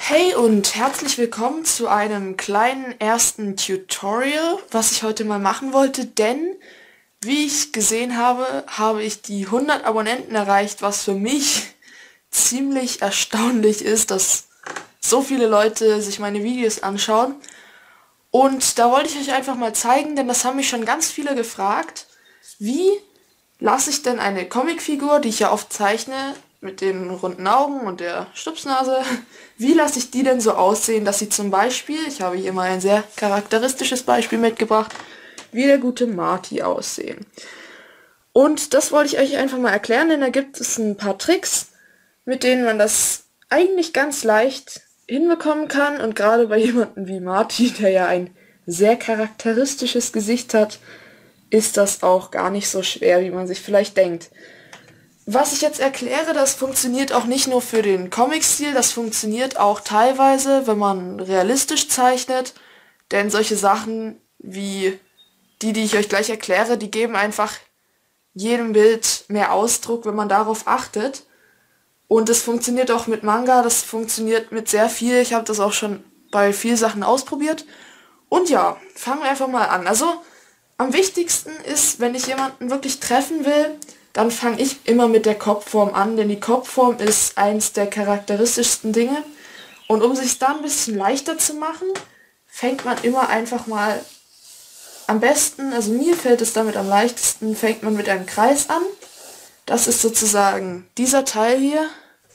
Hey und herzlich willkommen zu einem kleinen ersten Tutorial, was ich heute mal machen wollte, denn wie ich gesehen habe, habe ich die 100 Abonnenten erreicht, was für mich ziemlich erstaunlich ist, dass so viele Leute sich meine Videos anschauen. Und da wollte ich euch einfach mal zeigen, denn das haben mich schon ganz viele gefragt, wie lasse ich denn eine Comicfigur, die ich ja oft zeichne, mit den runden Augen und der Stupsnase, wie lasse ich die denn so aussehen, dass sie zum Beispiel, ich habe hier mal ein sehr charakteristisches Beispiel mitgebracht, wie der gute Marty aussehen. Und das wollte ich euch einfach mal erklären, denn da gibt es ein paar Tricks, mit denen man das eigentlich ganz leicht hinbekommen kann. Und gerade bei jemandem wie Marty, der ja ein sehr charakteristisches Gesicht hat, ist das auch gar nicht so schwer, wie man sich vielleicht denkt. Was ich jetzt erkläre, das funktioniert auch nicht nur für den Comic-Stil, das funktioniert auch teilweise, wenn man realistisch zeichnet, denn solche Sachen wie die ich euch gleich erkläre, die geben einfach jedem Bild mehr Ausdruck, wenn man darauf achtet. Und es funktioniert auch mit Manga, das funktioniert mit sehr viel, ich habe das auch schon bei vielen Sachen ausprobiert. Und ja, fangen wir einfach mal an. Also, am wichtigsten ist, wenn ich jemanden wirklich treffen will, dann fange ich immer mit der Kopfform an, denn die Kopfform ist eins der charakteristischsten Dinge. Und um sich da ein bisschen leichter zu machen, fängt man immer einfach mal am besten, also mir fällt es damit am leichtesten, fängt man mit einem Kreis an. Das ist sozusagen dieser Teil hier,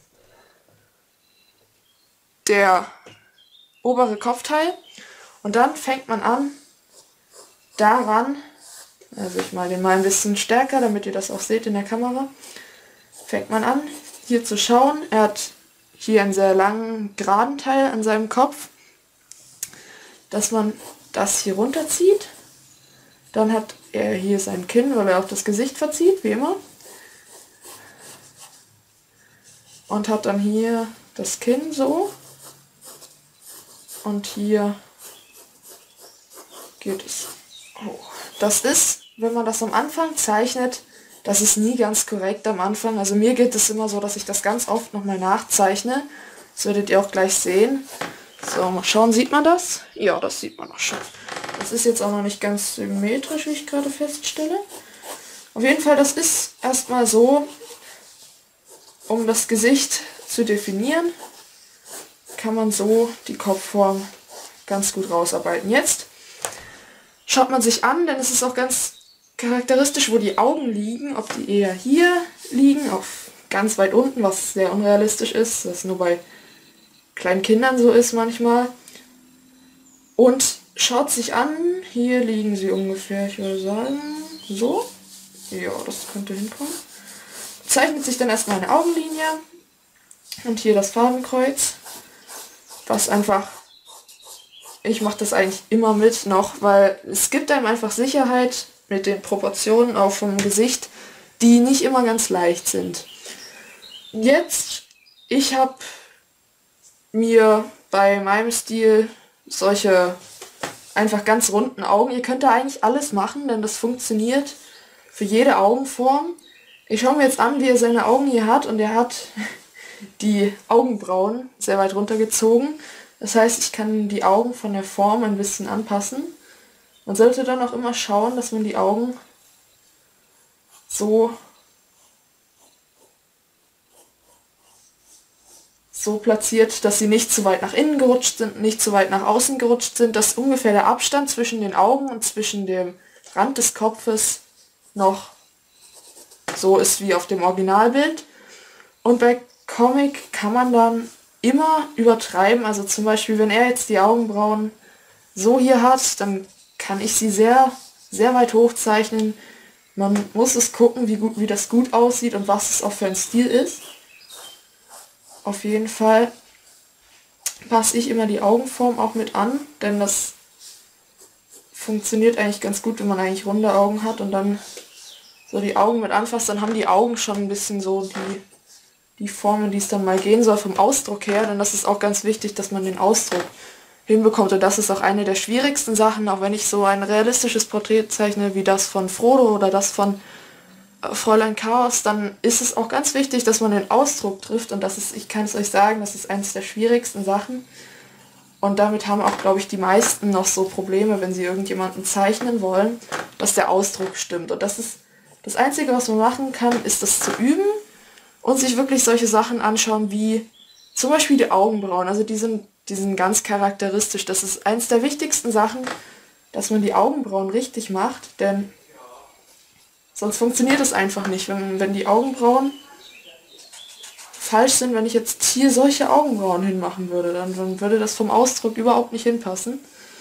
der obere Kopfteil. Und dann fängt man an, daran, also ich mal den mal ein bisschen stärker, damit ihr das auch seht in der Kamera, fängt man an, hier zu schauen. Er hat hier einen sehr langen, geraden Teil an seinem Kopf, dass man das hier runterzieht. Dann hat er hier sein Kinn, weil er auch das Gesicht verzieht, wie immer. Und hat dann hier das Kinn so. Und hier geht es hoch. Das ist, wenn man das am Anfang zeichnet, das ist nie ganz korrekt am Anfang. Also mir geht es immer so, dass ich das ganz oft nochmal nachzeichne. Das werdet ihr auch gleich sehen. So, mal schauen, sieht man das? Ja, das sieht man auch schon. Das ist jetzt auch noch nicht ganz symmetrisch, wie ich gerade feststelle. Auf jeden Fall, das ist erstmal so, um das Gesicht zu definieren, kann man so die Kopfform ganz gut rausarbeiten. Jetzt schaut man sich an, denn es ist auch ganz charakteristisch, wo die Augen liegen, ob die eher hier liegen, auf ganz weit unten, was sehr unrealistisch ist, das nur bei kleinen Kindern so ist manchmal. Und schaut sich an, hier liegen sie ungefähr, ich würde sagen, so. Ja, das könnte hinkommen. Zeichnet sich dann erstmal eine Augenlinie und hier das Fadenkreuz, was einfach, ich mache das eigentlich immer mit noch, weil es gibt einem einfach Sicherheit mit den Proportionen auch vom Gesicht, die nicht immer ganz leicht sind. Jetzt, ich habe mir bei meinem Stil solche einfach ganz runden Augen. Ihr könnt da eigentlich alles machen, denn das funktioniert für jede Augenform. Ich schaue mir jetzt an, wie er seine Augen hier hat, und er hat die Augenbrauen sehr weit runtergezogen. Das heißt, ich kann die Augen von der Form ein bisschen anpassen. Man sollte dann auch immer schauen, dass man die Augen so platziert, dass sie nicht zu weit nach innen gerutscht sind, nicht zu weit nach außen gerutscht sind, dass ungefähr der Abstand zwischen den Augen und zwischen dem Rand des Kopfes noch so ist wie auf dem Originalbild. Und bei Comic kann man dann immer übertreiben, also zum Beispiel, wenn er jetzt die Augenbrauen so hier hat, dann kann ich sie sehr, sehr weit hochzeichnen. Man muss es gucken, wie das gut aussieht und was es auch für ein Stil ist. Auf jeden Fall passe ich immer die Augenform auch mit an, denn das funktioniert eigentlich ganz gut, wenn man eigentlich runde Augen hat und dann so die Augen mit anfasst, dann haben die Augen schon ein bisschen so die Formen, die es dann mal gehen soll vom Ausdruck her, denn das ist auch ganz wichtig, dass man den Ausdruck hinbekommt, und das ist auch eine der schwierigsten Sachen, auch wenn ich so ein realistisches Porträt zeichne wie das von Frodo oder das von Fräulein Chaos, dann ist es auch ganz wichtig, dass man den Ausdruck trifft und das ist, ich kann es euch sagen, das ist eines der schwierigsten Sachen. Und damit haben auch, glaube ich, die meisten noch so Probleme, wenn sie irgendjemanden zeichnen wollen, dass der Ausdruck stimmt. Und das ist das Einzige, was man machen kann, ist das zu üben und sich wirklich solche Sachen anschauen wie zum Beispiel die Augenbrauen. Also die sind ganz charakteristisch. Das ist eins der wichtigsten Sachen, dass man die Augenbrauen richtig macht, denn sonst funktioniert es einfach nicht. Wenn die Augenbrauen falsch sind, wenn ich jetzt hier solche Augenbrauen hinmachen würde, dann würde das vom Ausdruck überhaupt nicht hinpassen.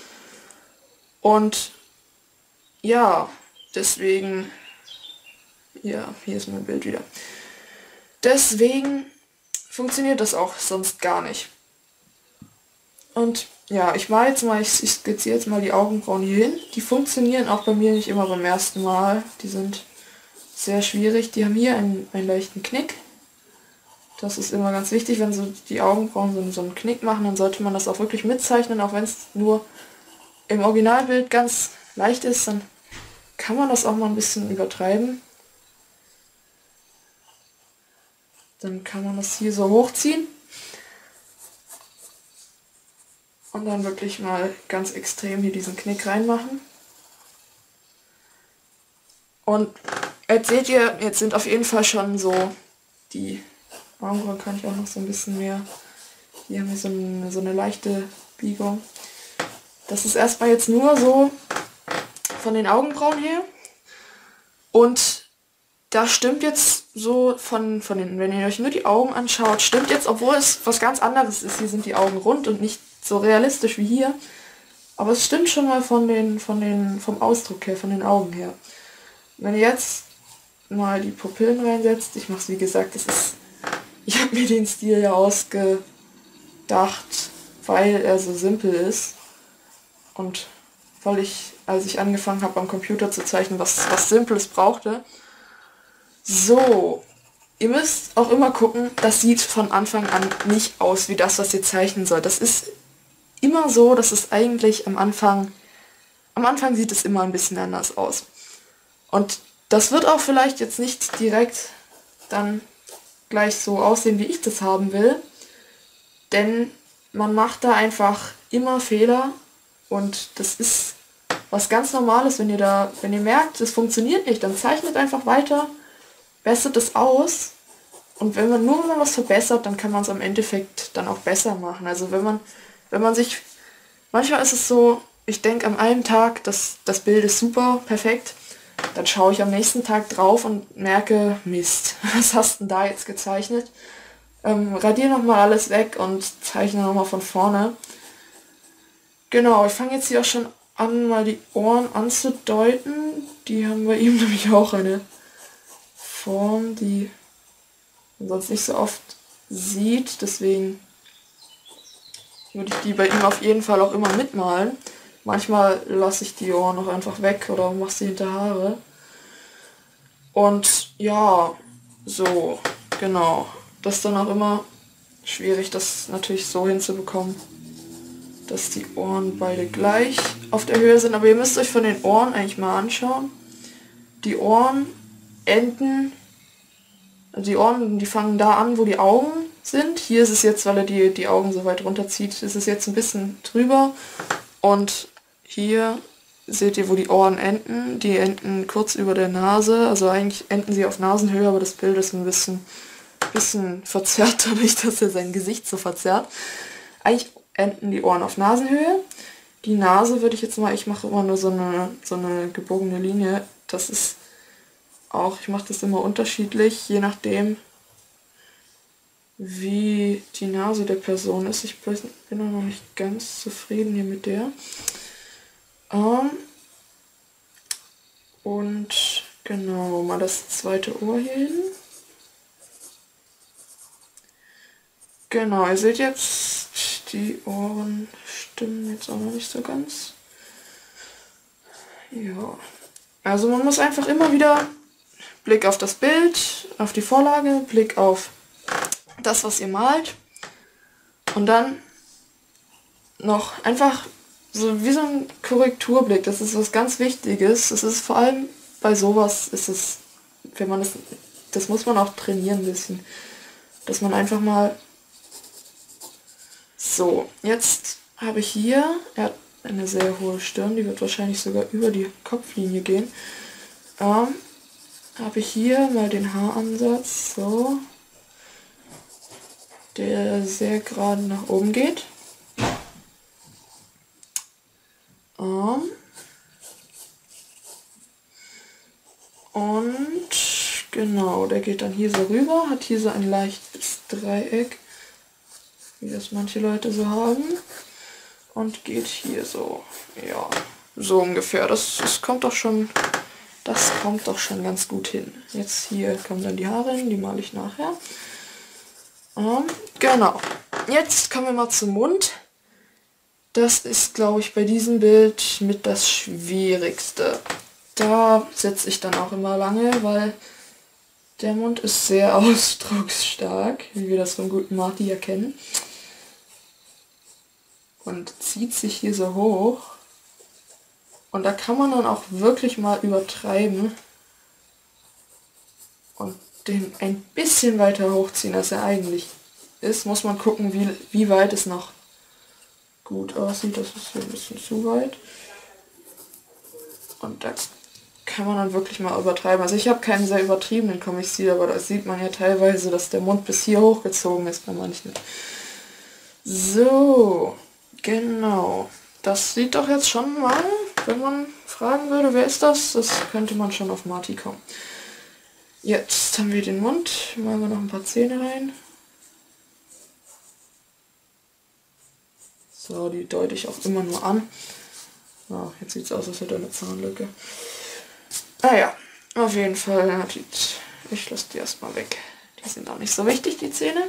Und ja, deswegen, ja, hier ist mein Bild wieder. Deswegen funktioniert das auch sonst gar nicht. Und ja, ich skizziere jetzt mal die Augenbrauen hier hin. Die funktionieren auch bei mir nicht immer beim ersten Mal. Die sind sehr schwierig. Die haben hier einen leichten Knick. Das ist immer ganz wichtig, wenn so die Augenbrauen so einen Knick machen, dann sollte man das auch wirklich mitzeichnen, auch wenn es nur im Originalbild ganz leicht ist, dann kann man das auch mal ein bisschen übertreiben. Dann kann man das hier so hochziehen und dann wirklich mal ganz extrem hier diesen Knick reinmachen. Und jetzt seht ihr, jetzt sind auf jeden Fall schon so die Augenbrauen, kann ich auch noch so ein bisschen mehr. Hier haben wir so eine leichte Biegung. Das ist erstmal jetzt nur so von den Augenbrauen her. Und da stimmt jetzt so von den, wenn ihr euch nur die Augen anschaut, stimmt jetzt, obwohl es was ganz anderes ist. Hier sind die Augen rund und nicht so realistisch wie hier. Aber es stimmt schon mal vom Ausdruck her, von den Augen her. Wenn ihr jetzt mal die Pupillen reinsetzt, ich mache es wie gesagt, ich habe mir den Stil ja ausgedacht, weil er so simpel ist und weil ich, als ich angefangen habe am Computer zu zeichnen, was Simples brauchte. So, ihr müsst auch immer gucken, das sieht von Anfang an nicht aus wie das, was ihr zeichnen sollt. Das ist immer so, dass es eigentlich am Anfang sieht es immer ein bisschen anders aus. Und das wird auch vielleicht jetzt nicht direkt dann gleich so aussehen, wie ich das haben will, denn man macht da einfach immer Fehler und das ist was ganz Normales, wenn ihr merkt, es funktioniert nicht, dann zeichnet einfach weiter, bessert es aus und wenn man was verbessert, dann kann man es am Endeffekt dann auch besser machen. Also wenn man sich, manchmal ist es so, ich denke an einem Tag, das Bild ist super, perfekt, dann schaue ich am nächsten Tag drauf und merke, Mist, was hast du denn da jetzt gezeichnet? Radiere nochmal alles weg und zeichne nochmal von vorne. Genau, ich fange jetzt hier auch schon an, mal die Ohren anzudeuten. Die haben bei ihm nämlich auch eine Form, die man sonst nicht so oft sieht. Deswegen würde ich die bei ihm auf jeden Fall auch immer mitmalen. Manchmal lasse ich die Ohren noch einfach weg oder mache sie hinter Haare. Und ja, so, genau. Das ist dann auch immer schwierig, das natürlich so hinzubekommen, dass die Ohren beide gleich auf der Höhe sind. Aber ihr müsst euch von den Ohren eigentlich mal anschauen. Die Ohren enden, also die Ohren, die fangen da an, wo die Augen sind. Hier ist es jetzt, weil er die Augen so weit runterzieht, ist es jetzt ein bisschen drüber. Und hier seht ihr, wo die Ohren enden. Die enden kurz über der Nase. Also eigentlich enden sie auf Nasenhöhe, aber das Bild ist ein bisschen verzerrt, dadurch, dass er sein Gesicht so verzerrt. Eigentlich enden die Ohren auf Nasenhöhe. Die Nase würde ich jetzt mal, ich mache immer nur so eine gebogene Linie. Das ist auch, ich mache das immer unterschiedlich, je nachdem, wie die Nase der Person ist. Ich bin noch nicht ganz zufrieden hier mit der. Und genau, mal das zweite Ohr hier hin. Genau, ihr seht jetzt, die Ohren stimmen jetzt auch noch nicht so ganz. Ja, also man muss einfach immer wieder Blick auf das Bild, auf die Vorlage, Blick auf das, was ihr malt und dann noch einfach so wie so ein Korrekturblick. Das ist was ganz Wichtiges. Es ist vor allem bei sowas ist es wenn man das muss man auch trainieren ein bisschen. Dass man einfach mal... So, jetzt habe ich hier, er hat eine sehr hohe Stirn, die wird wahrscheinlich sogar über die Kopflinie gehen. Habe ich hier mal den Haaransatz, so, der sehr gerade nach oben geht. Und genau, der geht dann hier so rüber, hat hier so ein leichtes Dreieck, wie das manche Leute so haben. Und geht hier so, ja, so ungefähr. Das kommt doch schon ganz gut hin. Jetzt hier kommen dann die Haare hin, die male ich nachher. Genau. Jetzt kommen wir mal zum Mund. Das ist, glaube ich, bei diesem Bild mit das Schwierigste. Da sitze ich dann auch immer lange, weil der Mund ist sehr ausdrucksstark, wie wir das vom guten Marty ja kennen. Und zieht sich hier so hoch. Und da kann man dann auch wirklich mal übertreiben und den ein bisschen weiter hochziehen, als er eigentlich ist. Muss man gucken, wie weit es noch gut aussieht. Das ist hier ein bisschen zu weit. Und da kann man dann wirklich mal übertreiben. Also ich habe keinen sehr übertriebenen Comic-Stil, aber da sieht man ja teilweise, dass der Mund bis hier hochgezogen ist bei manchen. So, genau. Das sieht doch jetzt schon mal, wenn man fragen würde, wer ist das? Das könnte man schon auf Marty kommen. Jetzt haben wir den Mund. Machen wir noch ein paar Zähne rein. So, die deute ich auch immer nur an. Oh, jetzt sieht es aus, als hätte er eine Zahnlücke. Ah ja, auf jeden Fall. Ich lasse die erstmal weg. Die sind auch nicht so wichtig, die Zähne.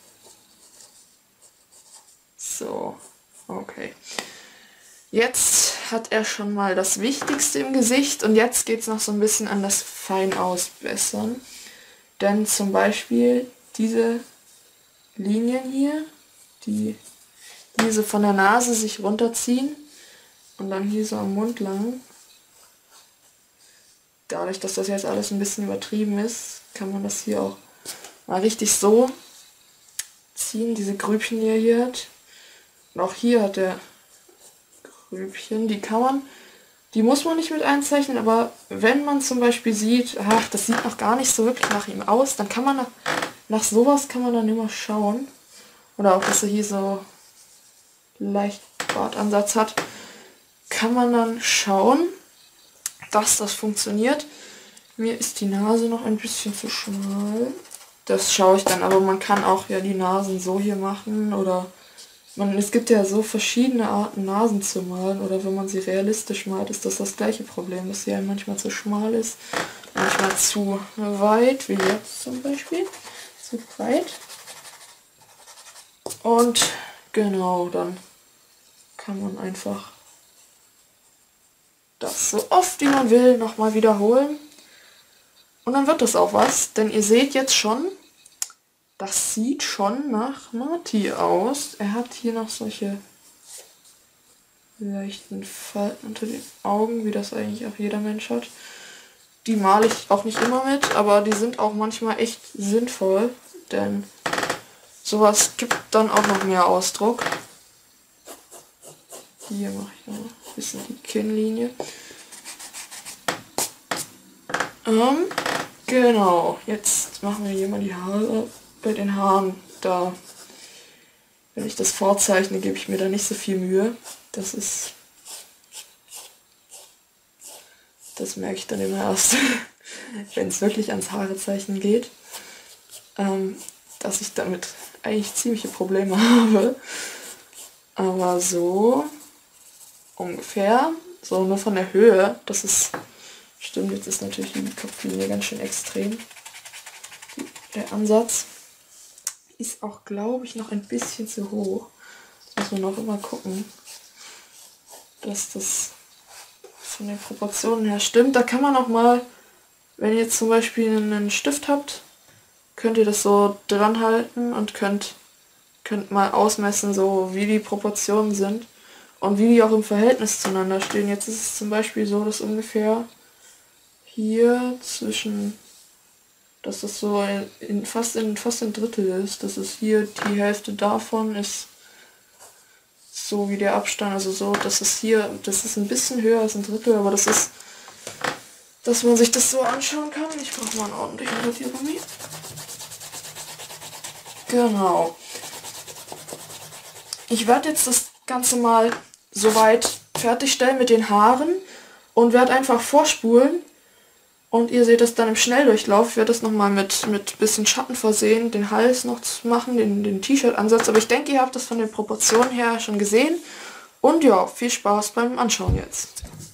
So, okay. Jetzt hat er schon mal das Wichtigste im Gesicht und jetzt geht es noch so ein bisschen an das Feinausbessern. Denn zum Beispiel diese Linien hier, die so von der Nase sich runterziehen und dann hier so am Mund lang. Dadurch, dass das jetzt alles ein bisschen übertrieben ist, kann man das hier auch mal richtig so ziehen, diese Grübchen, die er hier hat. Und auch hier hat er Grübchen, die muss man nicht mit einzeichnen, aber wenn man zum Beispiel sieht, ach, das sieht noch gar nicht so wirklich nach ihm aus, dann kann man nach sowas kann man dann immer schauen. Oder auch, dass er hier so leicht Bartansatz hat, kann man dann schauen, dass das funktioniert. Mir ist die Nase noch ein bisschen zu schmal. Das schaue ich dann, aber man kann auch ja die Nasen so hier machen oder es gibt ja so verschiedene Arten, Nasen zu malen, oder wenn man sie realistisch malt, ist das gleiche Problem, dass sie manchmal zu schmal ist, manchmal zu weit, wie jetzt zum Beispiel, zu weit. Und genau, dann kann man einfach das so oft wie man will nochmal wiederholen. Und dann wird das auch was, denn ihr seht jetzt schon, das sieht schon nach Marty aus. Er hat hier noch solche leichten Falten unter den Augen, wie das eigentlich auch jeder Mensch hat. Die male ich auch nicht immer mit, aber die sind auch manchmal echt sinnvoll, denn sowas gibt dann auch noch mehr Ausdruck. Hier mache ich noch ein bisschen die Kinnlinie. Genau, jetzt machen wir hier mal die Haare. Bei den Haaren, da, wenn ich das vorzeichne, gebe ich mir da nicht so viel Mühe. Das merke ich dann immer erst, wenn es wirklich ans Haarezeichnen geht, dass ich damit eigentlich ziemliche Probleme habe. Aber so ungefähr, so nur von der Höhe, das ist, stimmt, jetzt ist natürlich die Kopflinie ganz schön extrem. Der Ansatz ist auch, glaube ich, noch ein bisschen zu hoch. Das muss man auch immer gucken, dass das von den Proportionen her stimmt. Da kann man auch mal, wenn ihr jetzt zum Beispiel einen Stift habt, könnt ihr das so dran halten und könnt mal ausmessen, so wie die Proportionen sind und wie die auch im Verhältnis zueinander stehen. Jetzt ist es zum Beispiel so, dass ungefähr hier zwischen dass das so fast ein Drittel ist. Das ist hier die Hälfte davon ist so wie der Abstand, also so, das ist ein bisschen höher als ein Drittel, aber das ist, dass man sich das so anschauen kann. Ich brauche mal einen ordentlichen Radiergummi. Genau. Ich werde jetzt das Ganze mal soweit fertigstellen mit den Haaren und werde einfach vorspulen. Und ihr seht das dann im Schnelldurchlauf. Ich werde das nochmal mit bisschen Schatten versehen, den Hals noch zu machen, den T-Shirt-Ansatz. Aber ich denke, ihr habt das von den Proportionen her schon gesehen. Und ja, viel Spaß beim Anschauen jetzt.